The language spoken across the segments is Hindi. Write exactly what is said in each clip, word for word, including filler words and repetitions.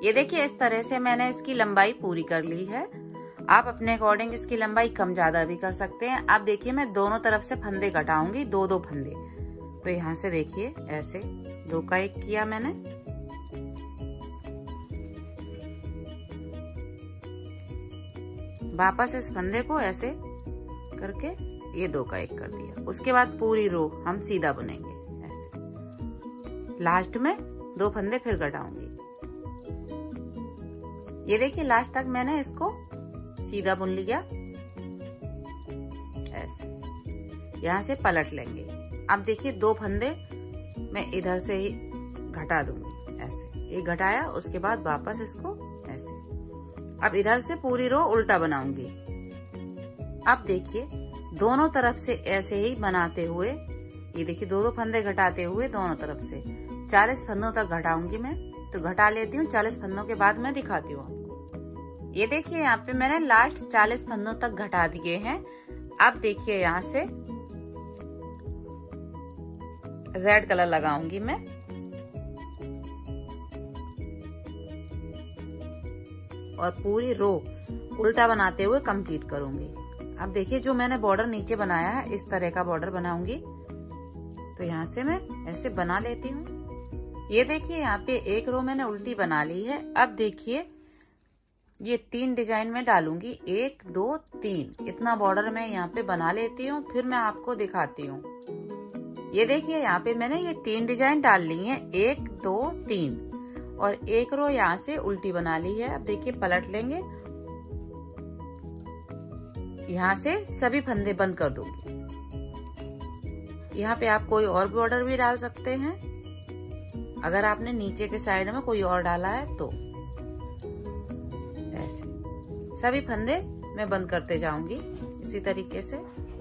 ये देखिए इस तरह से मैंने इसकी लंबाई पूरी कर ली है। आप अपने अकॉर्डिंग इसकी लंबाई कम ज्यादा भी कर सकते हैं। अब देखिए मैं दोनों तरफ से फंदे घटाऊंगी, दो दो फंदे। तो यहाँ से देखिए ऐसे दो का एक किया मैंने, वापस इस फंदे को ऐसे करके ये दो का एक कर दिया। उसके बाद पूरी रो हम सीधा बुनेंगे ऐसे। लास्ट में दो फंदे फिर घटाऊंगी। ये देखिए लास्ट तक मैंने इसको सीधा बुन लिया ऐसे। यहाँ से पलट लेंगे। अब देखिए दो फंदे मैं इधर से ही घटा दूंगी ऐसे। एक घटाया, उसके बाद वापस इसको ऐसे। अब इधर से पूरी रो उल्टा बनाऊंगी। अब देखिए दोनों तरफ से ऐसे ही बनाते हुए, ये देखिए दो दो फंदे घटाते हुए दोनों तरफ से चालीस फंदों तक घटाऊंगी मैं। तो घटा लेती हूँ, चालीस फंदों के बाद मैं दिखाती हूँ आपको। ये देखिए यहाँ पे मैंने लास्ट चालीस फंदों तक घटा दिए हैं। अब देखिए यहाँ से रेड कलर लगाऊंगी मैं। और पूरी रो उल्टा बनाते हुए कंप्लीट करूंगी। अब देखिए जो मैंने बॉर्डर नीचे बनाया है, इस तरह का बॉर्डर बनाऊंगी। तो यहाँ से मैं ऐसे बना लेती हूँ। ये देखिए यहाँ पे एक रो मैंने उल्टी बना ली है। अब देखिए ये तीन डिजाइन में डालूंगी, एक दो तीन, इतना बॉर्डर मैं यहाँ पे बना लेती हूँ, फिर मैं आपको दिखाती हूँ। ये देखिए यहाँ पे मैंने ये तीन डिजाइन डाल ली है, एक दो तीन, और एक रो यहाँ से उल्टी बना ली है। अब देखिए पलट लेंगे, यहाँ से सभी फंदे बंद कर दूंगी। यहाँ पे आप कोई और बॉर्डर भी डाल सकते हैं, अगर आपने नीचे के साइड में कोई और डाला है तो। ऐसे सभी फंदे मैं बंद करते जाऊंगी इसी तरीके से।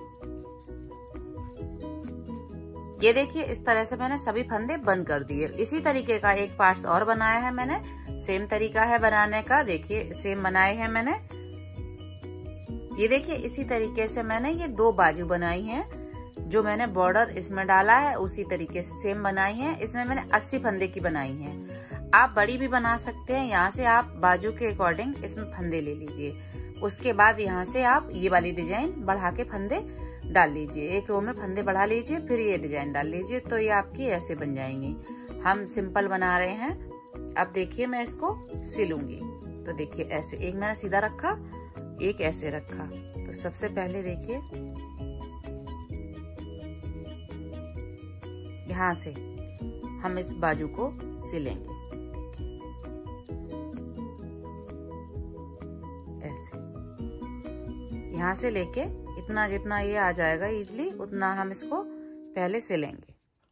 ये देखिए इस तरह से मैंने सभी फंदे बंद कर दिए। इसी तरीके का एक पार्ट्स और बनाया है मैंने, सेम तरीका है बनाने का। देखिए सेम बनाए हैं मैंने। ये देखिए इसी तरीके से मैंने ये दो बाजू बनाई हैं। जो मैंने बॉर्डर इसमें डाला है उसी तरीके से सेम बनाई है। इसमें मैंने अस्सी फंदे की बनाई है। आप बड़ी भी बना सकते हैं। यहाँ से आप बाजू के अकॉर्डिंग इसमें फंदे ले लीजिए। उसके बाद यहाँ से आप ये वाली डिजाइन बढ़ा के फंदे डाल लीजिए। एक रो में फंदे बढ़ा लीजिए, फिर ये डिजाइन डाल लीजिए, तो ये आपकी ऐसे बन जाएंगी। हम सिंपल बना रहे हैं। अब देखिए मैं इसको सिलूंगी। तो देखिए ऐसे एक मैंने सीधा रखा, एक ऐसे रखा। तो सबसे पहले देखिए यहाँ से हम इस बाजू को सिलेंगे ऐसे। यहाँ से लेके इतना जितना ये आ जाएगा इजली, उतना हम इसको पहले सिलेंगे।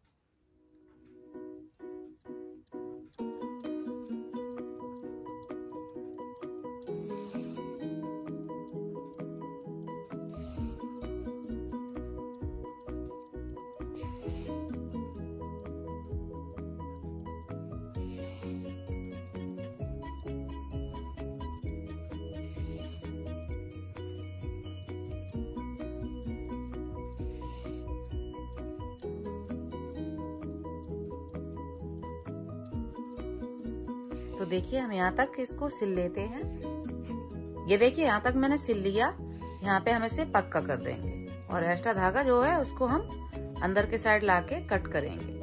तो देखिए हम यहाँ तक इसको सिल लेते हैं। ये देखिए यहाँ तक मैंने सिल लिया। यहाँ पे हम इसे पक्का कर देंगे और एक्स्ट्रा धागा जो है उसको हम अंदर के साइड लाके कट करेंगे।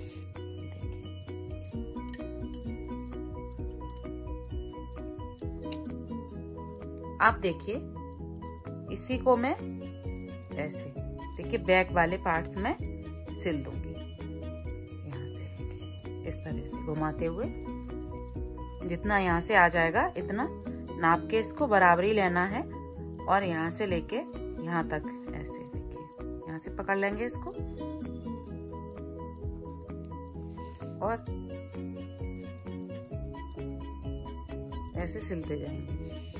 आप देखिए इसी को मैं ऐसे देखिए बैक वाले पार्ट्स में सिल दूंगी। यहाँ से इस तरह से घुमाते हुए जितना यहाँ से आ जाएगा इतना नाप के इसको बराबरी लेना है। और यहाँ से लेके यहाँ तक ऐसे देखिए यहाँ से पकड़ लेंगे इसको और ऐसे सिलते जाएंगे।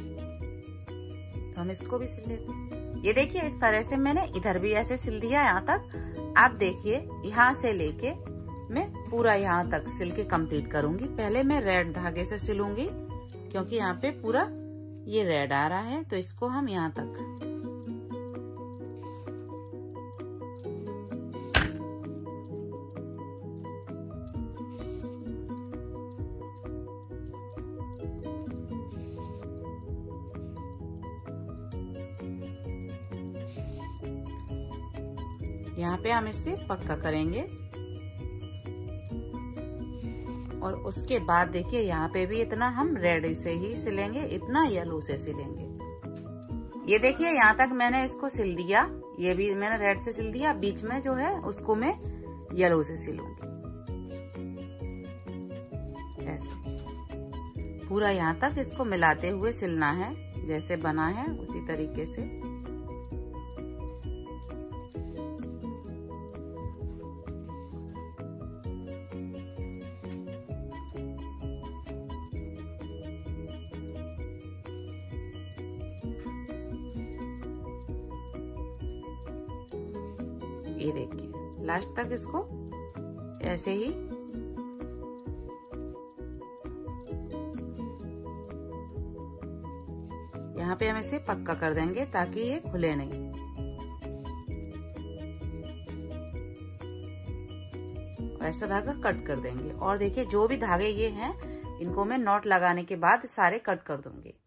तो हम इसको भी सिल लेते हैं। ये देखिए इस तरह से मैंने इधर भी ऐसे सिल दिया यहाँ तक। आप देखिए यहाँ से लेके मैं पूरा यहाँ तक सिल के कंप्लीट करूंगी। पहले मैं रेड धागे से सिलूंगी क्योंकि यहाँ पे पूरा ये रेड आ रहा है, तो इसको हम यहाँ तक यहाँ पे हम इसे पक्का करेंगे और उसके बाद देखिए यहाँ पे भी इतना हम रेड से ही सिलेंगे, इतना येलो से सिलेंगे। ये देखिए यहाँ तक मैंने इसको सिल दिया, ये भी मैंने रेड से सिल दिया। बीच में जो है उसको मैं येलो से सिलूंगी ऐसे। पूरा यहाँ तक इसको मिलाते हुए सिलना है, जैसे बना है उसी तरीके से। ये देखिए लास्ट तक इसको ऐसे ही यहाँ पे हम इसे पक्का कर देंगे ताकि ये खुले नहीं। एक्स्ट्रा धागा कट कर देंगे। और देखिए जो भी धागे ये हैं इनको मैं नॉट लगाने के बाद सारे कट कर दूंगी।